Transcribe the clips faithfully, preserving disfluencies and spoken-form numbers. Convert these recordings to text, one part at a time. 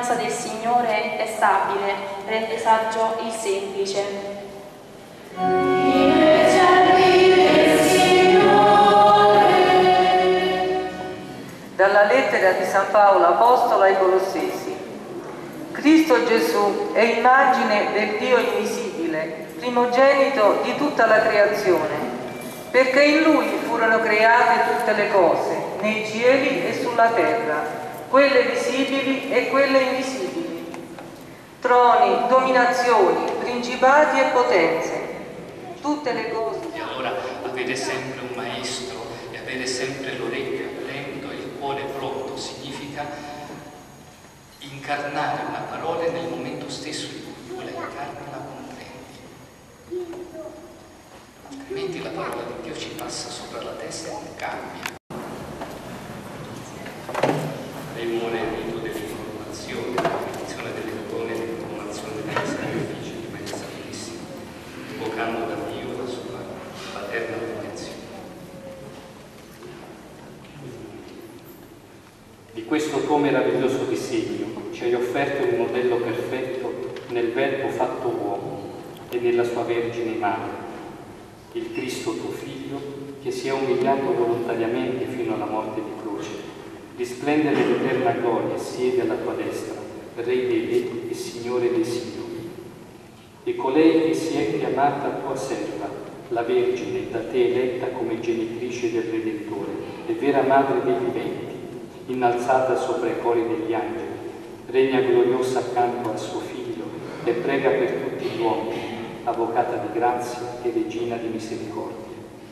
testimonianza del Signore è stabile, rende saggio il semplice. Dalla lettera di San Paolo Apostolo ai Colossesi. Cristo Gesù è immagine del Dio invisibile, primogenito di tutta la creazione, perché in Lui furono create tutte le cose, nei cieli e sulla terra, quelle visibili e quelle invisibili, troni, dominazioni, principati e potenze, tutte le cose. E allora avere sempre un maestro e avere sempre l'orecchio attento e il cuore pronto significa incarnare una parola nel momento stesso in cui tu la incarni e la comprendi. Altrimenti la parola di Dio ci passa sopra la testa e non cambia. L'imune rito dell'informazione, la benedizione delle icone e l'informazione dei sacrifici di Maria Santissima, invocando da Dio la sua paterna protezione. Di questo tuo meraviglioso disegno ci hai offerto un modello perfetto nel Verbo fatto uomo e nella sua Vergine Madre, il Cristo tuo Figlio, che si è umiliato volontariamente fino alla morte di croce, risplende nell'eterna gloria e siede alla tua destra, Re dei Re e Signore dei Signori. E colei che si è chiamata tua serva, la Vergine, da te eletta come genitrice del Redentore e vera Madre dei viventi, innalzata sopra i cori degli angeli, regna gloriosa accanto al suo Figlio e prega per tutti gli uomini, avvocata di grazia e regina di misericordia.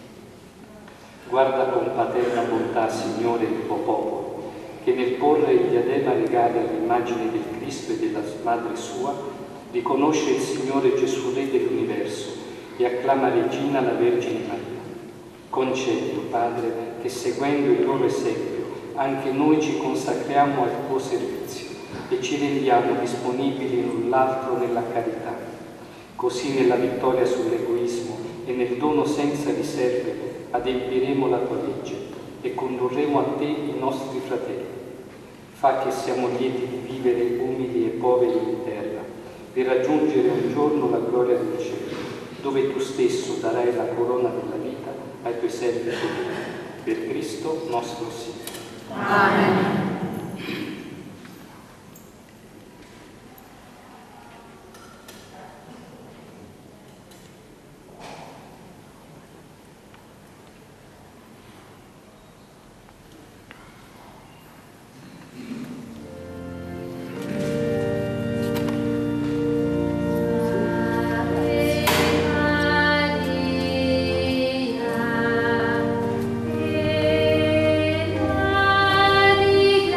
Guarda con paterna bontà, Signore, il tuo popolo, che nel porre il diadema regale all'immagine del Cristo e della Madre sua, riconosce il Signore Gesù Re dell'universo e acclama regina la Vergine Maria. Concedi, Padre, che seguendo il loro esempio anche noi ci consacriamo al tuo servizio e ci rendiamo disponibili l'un l'altro nella carità. Così nella vittoria sull'egoismo e nel dono senza riserve adempiremo la tua legge e condurremo a te i nostri fratelli. Fa che siamo lieti di vivere umili e poveri in terra, per raggiungere un giorno la gloria del cielo, dove tu stesso darai la corona della vita ai tuoi servi fedeli. Per Cristo nostro Signore. Amen. Maria,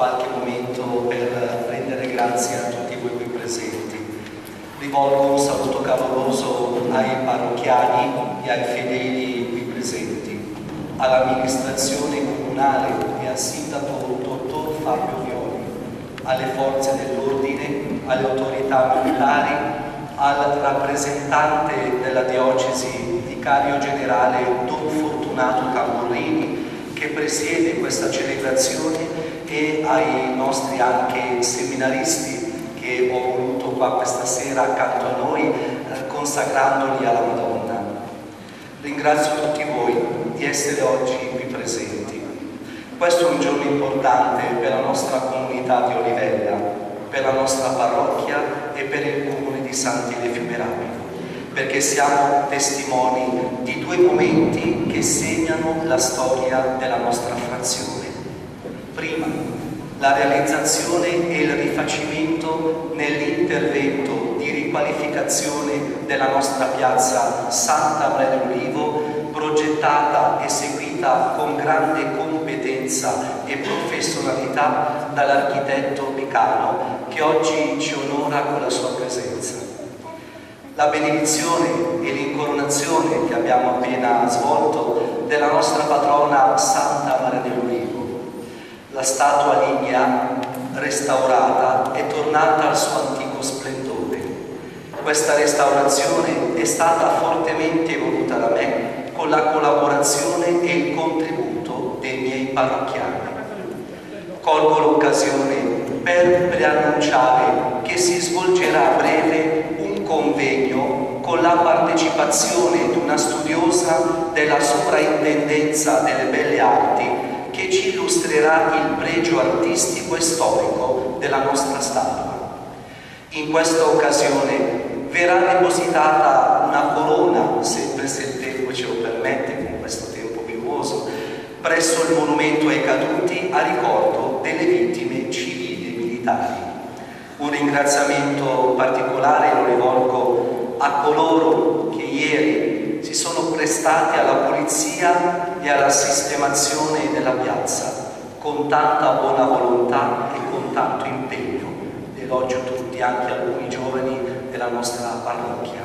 qualche momento per rendere grazie a tutti voi qui presenti. Rivolgo un saluto caloroso ai parrocchiani e ai fedeli qui presenti, all'amministrazione comunale e al sindaco dottor Fabio Violi, alle forze dell'ordine, alle autorità militari, al rappresentante della diocesi, vicario generale Don Fortunato Camorrini, che presiede questa celebrazione, e ai nostri anche seminaristi che ho voluto qua questa sera accanto a noi, eh, consacrandoli alla Madonna. Ringrazio tutti voi di essere oggi qui presenti. Questo è un giorno importante per la nostra comunità di Olivella, per la nostra parrocchia e per il comune di Santi Efemerati, perché siamo testimoni di due momenti che segnano la storia della nostra frazione. Prima, la realizzazione e il rifacimento nell'intervento di riqualificazione della nostra piazza Santa Maria dell'Ulivo, progettata e seguita con grande competenza e professionalità dall'architetto Picano, che oggi ci onora con la sua presenza. La benedizione e l'incoronazione che abbiamo appena svolto della nostra patrona Santa Maria dell'Ulivo. La statua lignea restaurata è tornata al suo antico splendore. Questa restaurazione è stata fortemente voluta da me con la collaborazione e il contributo dei miei parrocchiani. Colgo l'occasione per preannunciare che si svolgerà a breve un convegno con la partecipazione di una studiosa della Sovrintendenza delle Belle Arti che ci illustrerà il pregio artistico e storico della nostra statua. In questa occasione verrà depositata una corona, sempre se il tempo ce lo permette, con questo tempo piovoso, presso il monumento ai caduti a ricordo delle vittime civili e militari. Un ringraziamento particolare lo rivolgo a coloro che ieri si sono prestati alla pulizia e alla sistemazione della piazza con tanta buona volontà e con tanto impegno. Elogio tutti, anche alcuni giovani della nostra parrocchia.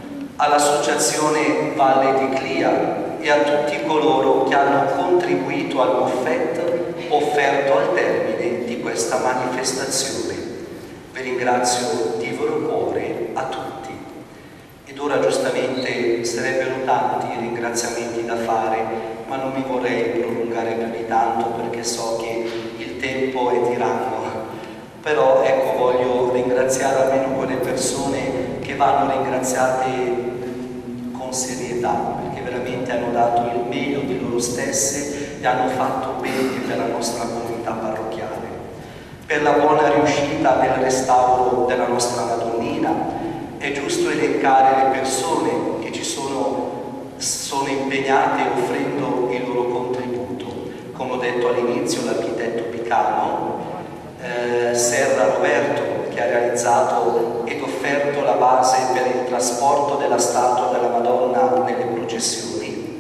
All'associazione Valle di Clia e a tutti coloro che hanno contribuito al buffet offerto al termine di questa manifestazione. Vi ringrazio di vero cuore a tutti. Ed ora giustamente sarebbero tanti i ringraziamenti da fare, ma non mi vorrei prolungare più di tanto perché so che il tempo è tiranno. Però ecco, voglio ringraziare almeno quelle persone che vanno ringraziate con serietà, perché veramente hanno dato il meglio di loro stesse e hanno fatto bene per la nostra comunità parrocchiale. Per la buona riuscita del restauro della nostra Madonnina, è giusto elencare le persone che ci sono, sono impegnate offrendo il loro contributo. Come ho detto all'inizio, l'architetto Picano, eh, Serra Roberto, che ha realizzato ed offerto la base per il trasporto della statua della Madonna nelle processioni,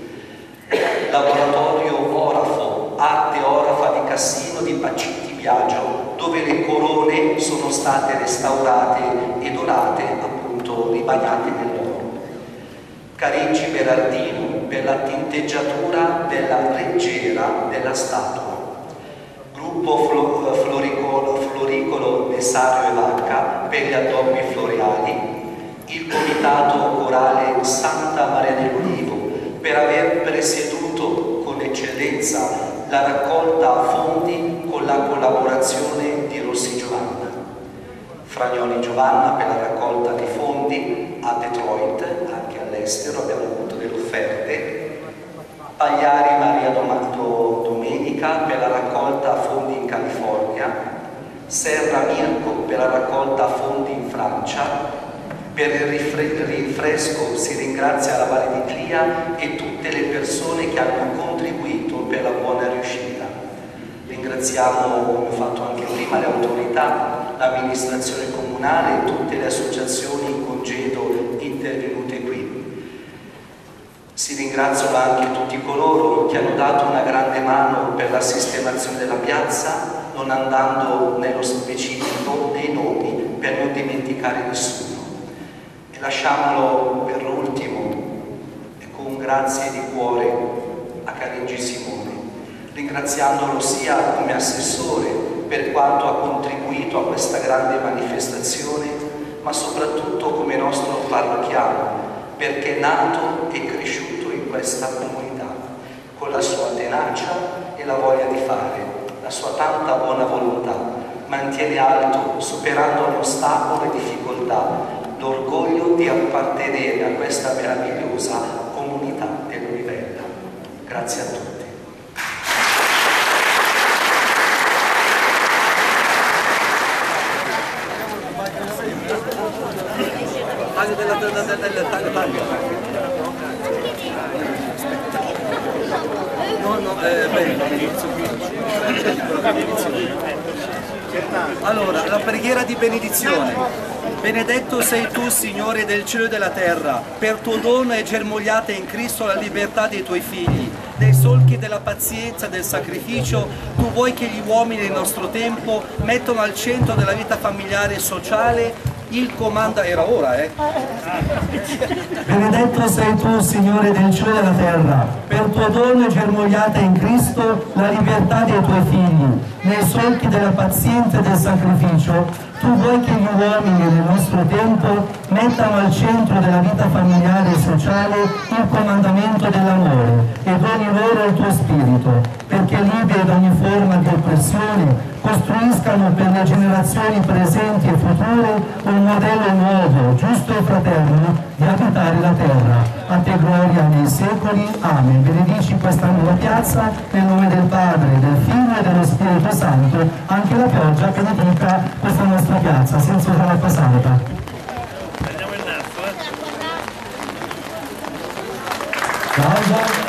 laboratorio Orafo, arte orafa di Cassino di Pacitti Biagio, dove le corone sono state restaurate e dorate, appunto ribagnate nell'oro. Careggi Berardino per la tinteggiatura della reggiera della statua. Gruppo Flo, Floricolo, Floricolo Messario e Vacca per gli addobbi floreali. Il Comitato Corale Santa Maria dell'Ulivo per aver presieduto con eccellenza la raccolta fondi con la collaborazione di Rossi Giovanna. Fragnoli Giovanna per la raccolta di fondi a Detroit, anche all'estero abbiamo avuto delle offerte. Pagliari Maria Domato Domenica per la raccolta fondi in California. Serra Mirko per la raccolta fondi in Francia. Per il rinfresco si ringrazia la Valle di Clia e tutte le persone che hanno contribuito per la buona riuscita. Ringraziamo, come ho fatto anche prima, le autorità, l'amministrazione comunale e tutte le associazioni in congedo intervenute qui. Si ringraziano anche tutti coloro che hanno dato una grande mano per la sistemazione della piazza, non andando nello specifico dei nomi per non dimenticare nessuno. E lasciamolo per ultimo, e con grazie di cuore, a Careggi Simone, ringraziandolo sia come assessore per quanto ha contribuito a questa grande manifestazione, ma soprattutto come nostro parrocchiano, perché è nato e cresciuto in questa comunità, con la sua tenacia e la voglia di fare, la sua tanta buona volontà, mantiene alto, superando ogni ostacolo e difficoltà, l'orgoglio di appartenere a questa meravigliosa comunità dell'Olivella. Grazie a tutti. No, no, eh, bene. Allora, la preghiera di benedizione. Benedetto sei tu, Signore del cielo e della terra, per tuo dono è germogliata in Cristo la libertà dei tuoi figli. Nei solchi della pazienza e del sacrificio, tu vuoi che gli uomini del nostro tempo mettano al centro della vita familiare e sociale il comando. Era ora, eh? Benedetto sei tu, Signore del cielo e della terra, per tuo dono è germogliata in Cristo la libertà dei tuoi figli. Nei solchi della pazienza e del sacrificio, tu vuoi che gli uomini del nostro tempo mettano al centro della vita familiare e sociale il comandamento dell'amore e doni loro il tuo spirito, perché liberi da ogni forma di oppressione costruiscano per le generazioni presenti e future un modello nuovo, giusto e fraterno di abitare la terra. A te gloria nei secoli. Amen. Benedici questa nuova piazza nel nome del Padre, del Figlio e dello Spirito Santo. Anche la pioggia benedica questa nostra piazza senza usare l'acqua santa. Andiamo in naso, eh? Ciao.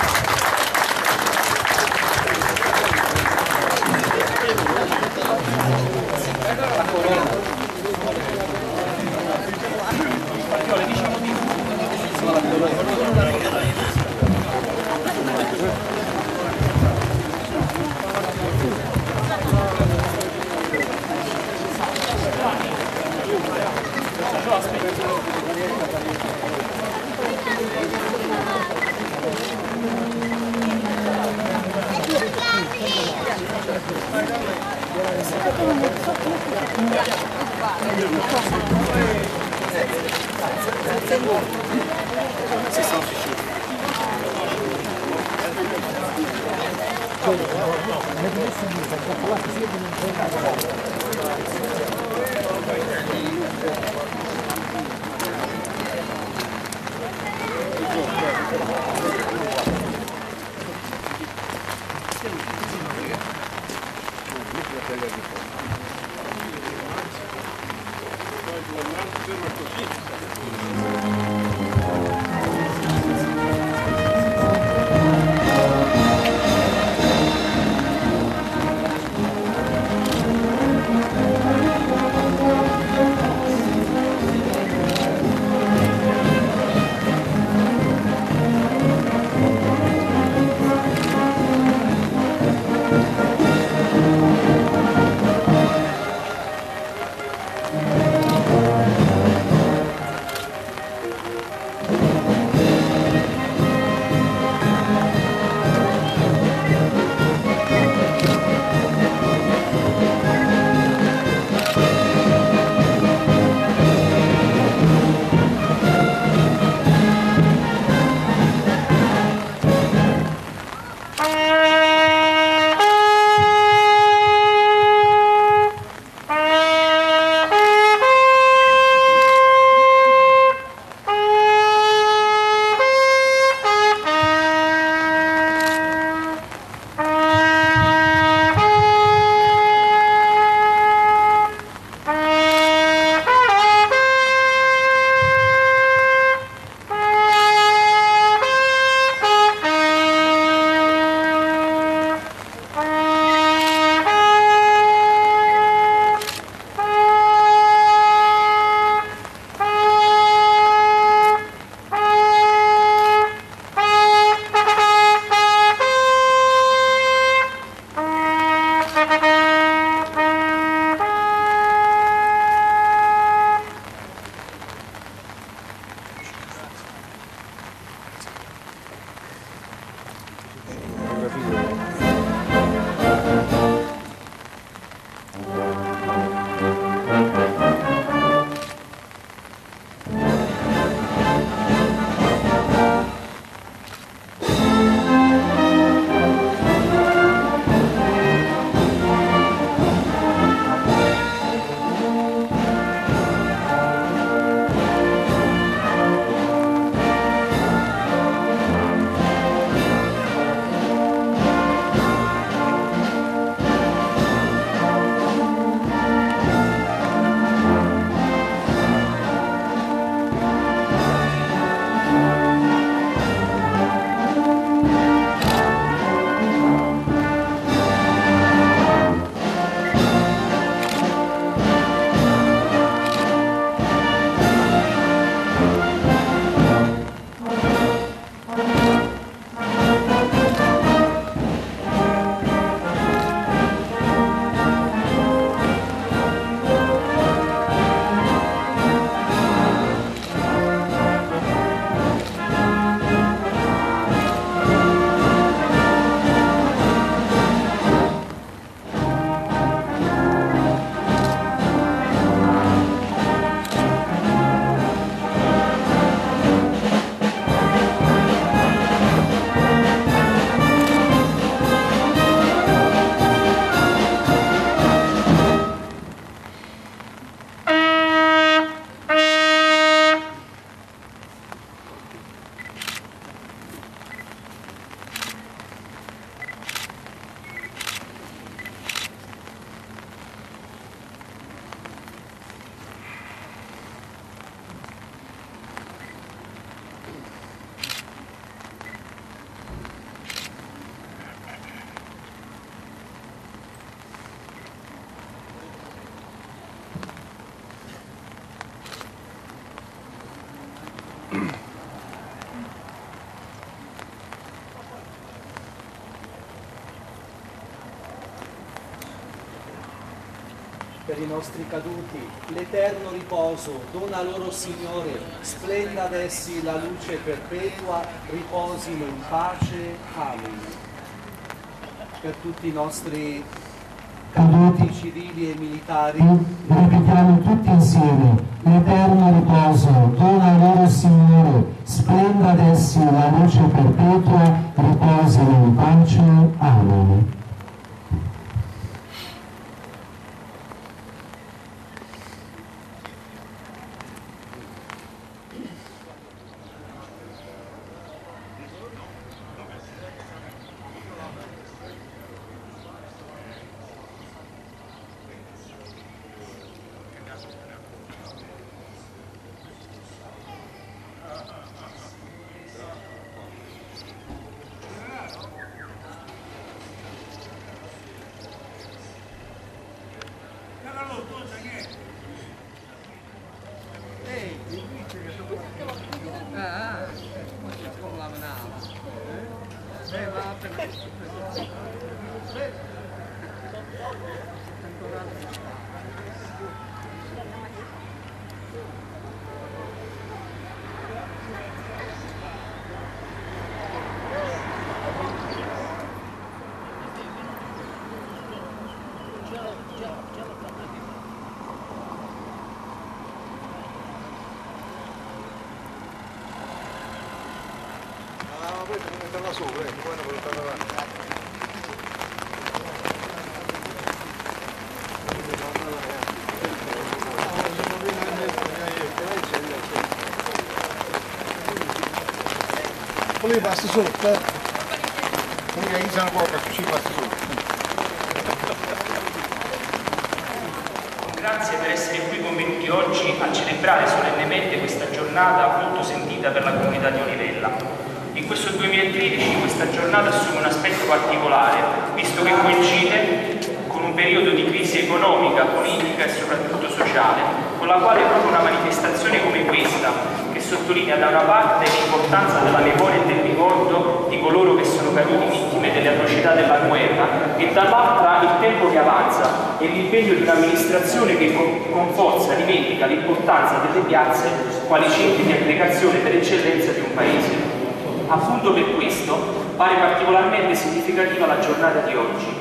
Per i nostri caduti, l'eterno riposo, dona loro Signore, splenda ad essi la luce perpetua, riposino in pace. Amen. Per tutti i nostri caduti civili e militari, ripetiamo tutti insieme: l'eterno riposo, dona loro Signore, splenda ad essi la luce perpetua, riposino in pace. Amen. Poi basta sotto, eh. Poi iniziano poco, ci basta sotto. Grazie per essere qui convenuti oggi a celebrare solennemente questa giornata molto sentita per la comunità di Olivella. In questo duemilatredici questa giornata assume un aspetto particolare, visto che coincide con un periodo di crisi economica, politica e soprattutto sociale, con la quale proprio una manifestazione come questa, che sottolinea da una parte l'importanza della memoria e del ricordo di coloro che sono caduti vittime delle atrocità della guerra, e dall'altra il tempo che avanza e l'impegno di un'amministrazione che con, con forza rivendica l'importanza delle piazze quali centri di aggregazione per eccellenza di un paese. Appunto per questo pare particolarmente significativa la giornata di oggi.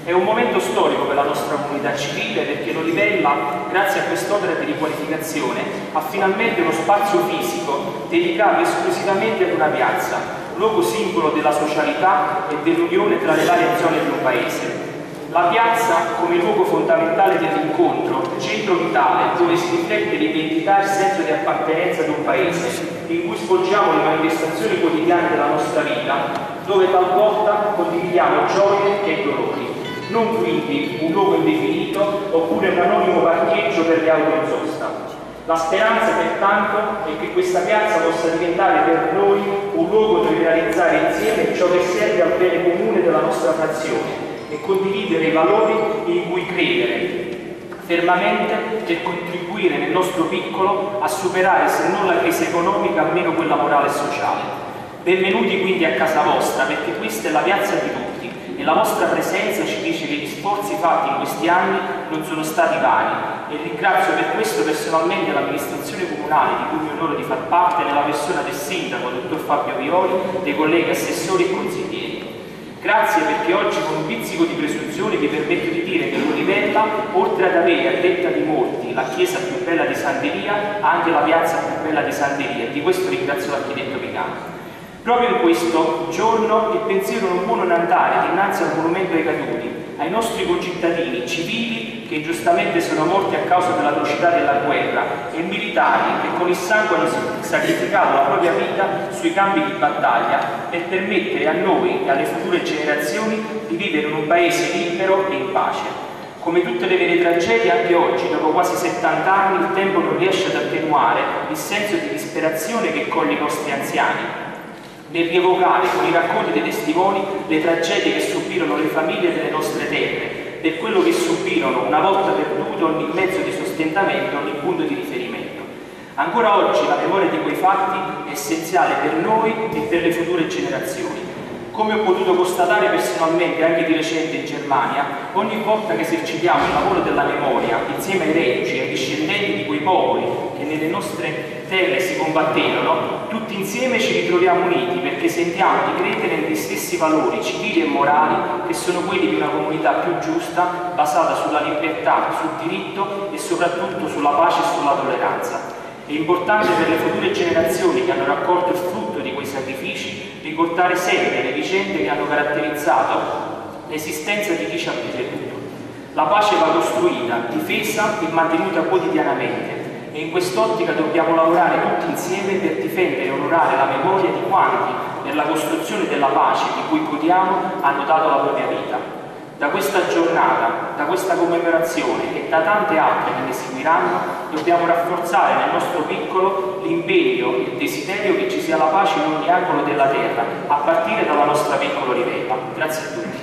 È un momento storico per la nostra comunità civile perché l'Olivella, grazie a quest'opera di riqualificazione, ha finalmente uno spazio fisico dedicato esclusivamente ad una piazza, luogo simbolo della socialità e dell'unione tra le varie zone di un paese. La piazza come luogo fondamentale dell'incontro, centro vitale dove si riflette l'identità e il senso di appartenenza ad un paese, in cui svolgiamo le manifestazioni quotidiane della nostra vita, dove talvolta condividiamo gioie e dolori. Non quindi un luogo indefinito oppure un anonimo parcheggio per le auto in sosta. La speranza pertanto è che questa piazza possa diventare per noi un luogo dove realizzare insieme ciò che serve al bene comune della nostra nazione e condividere i valori in cui credere fermamente per contribuire nel nostro piccolo a superare, se non la crisi economica, almeno quella morale e sociale. Benvenuti quindi a casa vostra, perché questa è la piazza di tutti e la vostra presenza ci dice che gli sforzi fatti in questi anni non sono stati vani e ringrazio per questo personalmente l'amministrazione comunale di cui mi onoro di far parte nella persona del sindaco, dottor Fabio Violi, dei colleghi assessori e consiglieri. Grazie perché oggi con un pizzico di presunzione vi permetto di dire che l'Olivella, oltre ad avere, a detta di molti, la chiesa più bella di Sanderia, ha anche la piazza più bella di Sanderia e di questo ringrazio l'architetto Picano. Proprio in questo giorno il pensiero non può non andare dinanzi al monumento ai caduti, ai nostri concittadini civili che ingiustamente sono morti a causa dell'atrocità della guerra e militari che con il sangue hanno sacrificato la propria vita sui campi di battaglia per permettere a noi e alle future generazioni di vivere in un paese libero e in pace. Come tutte le vere tragedie, anche oggi, dopo quasi settanta anni, il tempo non riesce ad attenuare il senso di disperazione che coglie i nostri anziani nel rievocare con i racconti dei testimoni le tragedie che subirono le famiglie delle nostre terre, per quello che subirono una volta perduto ogni mezzo di sostentamento, ogni punto di riferimento. Ancora oggi la memoria di quei fatti è essenziale per noi e per le future generazioni. Come ho potuto constatare personalmente anche di recente in Germania, ogni volta che esercitiamo il lavoro della memoria insieme ai reduci e ai discendenti di quei popoli che nelle nostre terre si combatterono, tutti insieme ci ritroviamo uniti perché sentiamo di credere negli stessi valori civili e morali che sono quelli di una comunità più giusta, basata sulla libertà, sul diritto e soprattutto sulla pace e sulla tolleranza. È importante per le future generazioni che hanno raccolto il frutto di quei sacrifici ricordare sempre le vicende che hanno caratterizzato l'esistenza di chi ci ha preceduto. La pace va costruita, difesa e mantenuta quotidianamente e in quest'ottica dobbiamo lavorare tutti insieme per difendere e onorare la memoria di quanti nella costruzione della pace di cui godiamo hanno dato la propria vita. Da questa giornata, da questa commemorazione e da tante altre che ne seguiranno, dobbiamo rafforzare nel nostro piccolo l'impegno e il desiderio che ci sia la pace in ogni angolo della terra, a partire dalla nostra piccola Olivella. Grazie a tutti.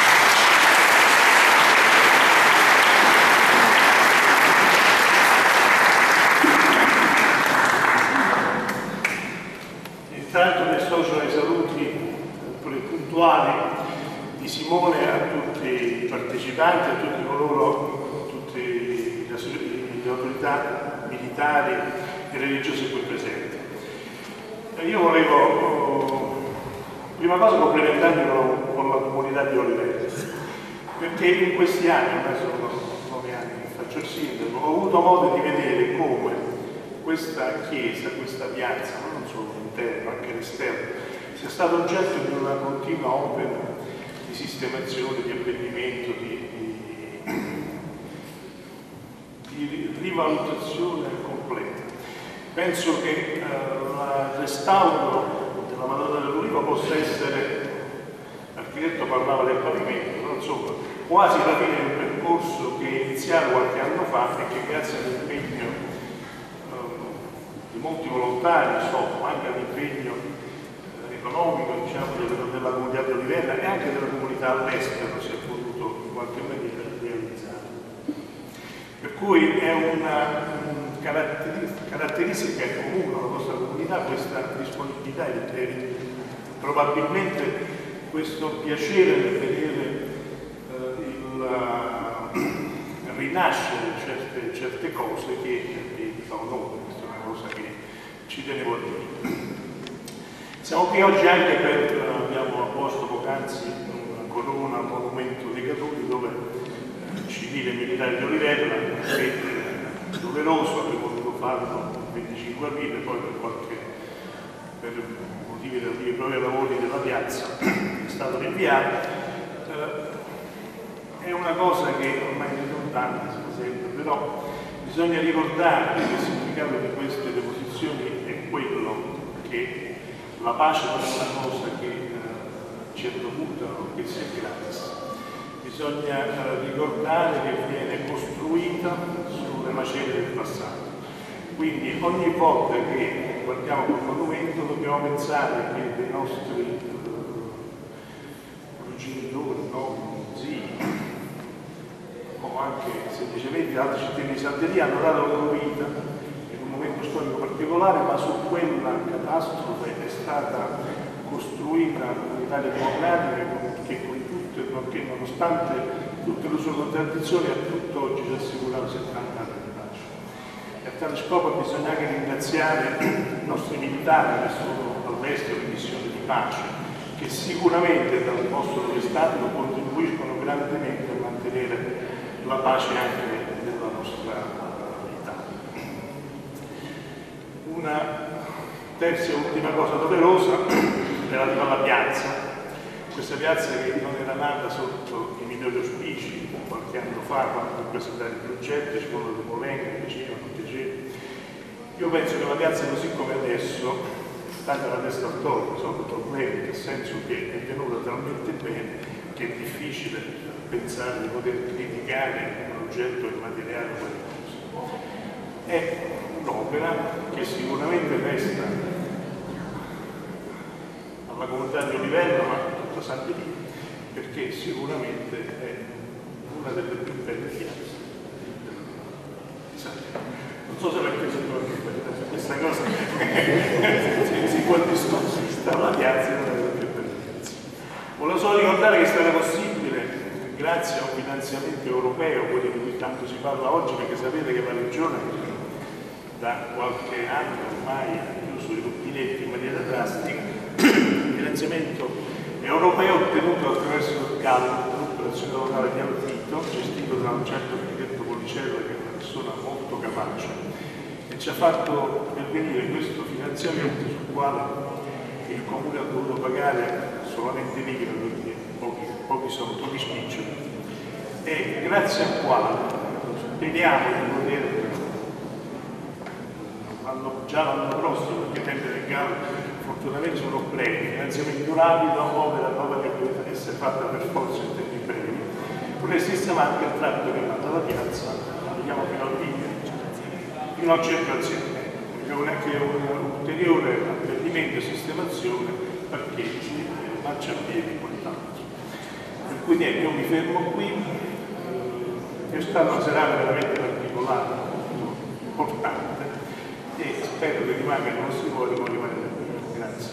Intanto mi associo ai saluti puntuali di Simone a tutti i partecipanti, a tutti coloro, a tutte le autorità militari e religiose qui presenti. Io volevo, prima cosa, complimentarmi con, con la comunità di Olivella, perché in questi anni, ormai sono nove anni che faccio il sindaco, ho avuto modo di vedere come questa chiesa, questa piazza, ma non solo l'interno, anche l'esterno, sia stato oggetto di una continua opera di sistemazione, di abbellimento, di, di, di rivalutazione completa. Penso che uh, il restauro della Madonna dell'Oliva possa essere, l'architetto parlava del pavimento, no? Insomma, quasi la fine di un percorso che è iniziato qualche anno fa e che grazie all'impegno uh, di molti volontari, insomma, anche all'impegno economico, diciamo, della comunità di Olivella e anche della comunità all'estero si è potuto in qualche maniera realizzare. Per cui è una um, caratteristica, caratteristica comune alla nostra comunità questa disponibilità e probabilmente questo piacere nel vedere uh, il uh, rinascere certe, certe cose che mi fa onore, questa è una cosa che ci tenevo a dire. Siamo qui oggi anche per, abbiamo posto poc'anzi un corona, monumento dei caduti, dove eh, civili e militari di Olivella, che eh, doveroso, aveva voluto farlo il venticinque aprile, poi per qualche per motivi relativi proprio ai lavori della piazza è stato rinviato. Eh, è una cosa che ormai è ridondante, sempre, però bisogna ricordare che il significato di queste deposizioni è quello che la pace non è una cosa che eh, ci è dovuta o che sia gratis. Bisogna eh, ricordare che viene costruita sulle macerie del passato. Quindi ogni volta che guardiamo quel monumento dobbiamo pensare che dei nostri uh, progenitori, nonni, zii, o anche semplicemente altri cittadini di Salteria hanno dato la loro vita in un momento storico particolare, ma su quella catastrofe è stata costruita un'Italia democratica che, con tutte, che nonostante tutte le sue contraddizioni a tutt'oggi ci ha assicurato settanta anni. E a tale scopo bisogna anche ringraziare i nostri militari che sono all'estero in missioni di pace, che sicuramente dal posto dove stanno contribuiscono grandemente a mantenere la pace anche nella nostra Italia. Una terza e ultima cosa doverosa relativa alla piazza. Questa piazza che non era nata sotto i migliori auspici qualche anno fa, quando per presentare il progetto ci furono le polemiche, piacevano, non piacevano. Io penso che la piazza così come adesso, stata la testa al toro, sono problemi, nel senso che è venuta talmente bene che è difficile pensare di poter criticare un oggetto immateriale come questo. È un'opera che sicuramente resta alla comunità di Olivella, ma a tutta Sant'Elia, perché sicuramente è una delle più belle piazze di Sant'Elia. Non so se perché si può questa cosa si può distorcere, la piazza è una delle più belle piazze. Volevo solo ricordare che è stato possibile grazie a un finanziamento europeo, quello di cui tanto si parla oggi, perché sapete che la Regione da qualche anno ormai ha chiuso i rubinetti in maniera drastica. Il finanziamento europeo ottenuto attraverso il C A L, il gruppo d'azione locale di Alfito, gestito da un certo architetto Policella, che è una persona molto capace, e ci ha fatto pervenire questo finanziamento sul quale il Comune ha dovuto pagare solamente l'I V A, perché pochi, pochi sono, pochi spiccioli, e grazie al quale speriamo di poter, già l'anno prossimo, perché i tempi del G A L fortunatamente sono brevi, finanziamento rapido, opera, opera che deve essere fatta per forza in tempi brevi, poter sistemare anche il tratto che va dalla piazza, andiamo fino al Vigno, fino al centro aziendale, che è anche un ulteriore abbellimento e sistemazione, parcheggi, marciapiedi e quant'altro. Per cui niente, io mi fermo qui, è stata una serata veramente particolare, importante, e spero che rimanga nei nostri cuori come rimane da qui. Grazie.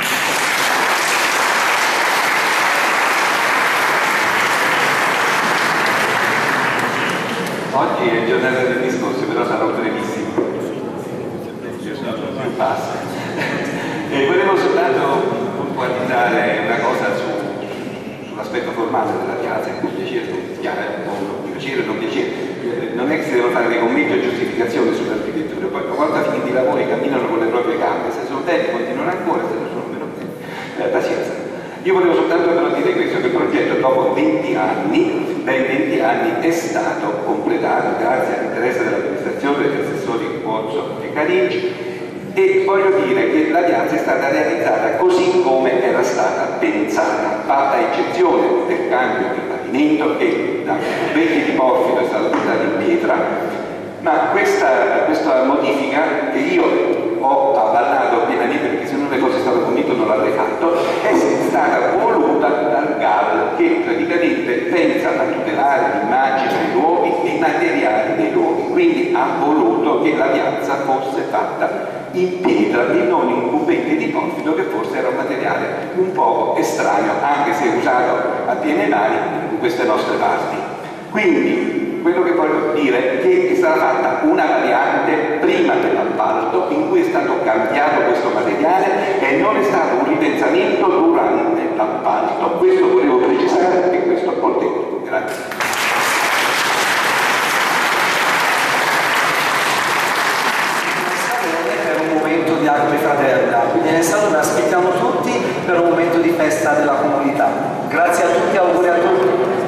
Oggi è giornata del discorso, però sarò brevissimo. Io sono più basso. E volevo soltanto puntualizzare una cosa su, sull'aspetto formale della piazza, che può piacere non piacere, non piacere. Non è che si devono fare dei commenti o giustificazioni sull'architettura, poi una volta finiti i lavori camminano con le proprie gambe, se sono belli continuano ancora, se non sono meno belli, eh, pazienza. Io volevo soltanto però dire questo, che il progetto dopo venti anni, dai venti anni è stato completato grazie all'interesse dell'amministrazione, degli assessori Pozzo e Carinci, e voglio dire che la piazza è stata realizzata così come era stata pensata, fatta eccezione del cambio di pavimento che da vecchi di porfido è stata portata in pietra, ma questa, questa modifica che io ho avallato pienamente, perché se non ne fosse stato convinto non l'avrei fatto, è stata voluta dal G A L, che praticamente pensa a tutelare l'immagine dei luoghi e i materiali dei luoghi, quindi ha voluto che la piazza fosse fatta in pietra e non in cubetti di porfido, che forse era un materiale un po' estraneo, anche se usato a piene mani in queste nostre parti. Quindi quello che voglio dire è che è stata fatta una variante prima dell'appalto in cui è stato cambiato questo materiale e non è stato un ripensamento durante l'appalto. Questo volevo precisare festa della comunità. Grazie a tutti, auguri a tutti.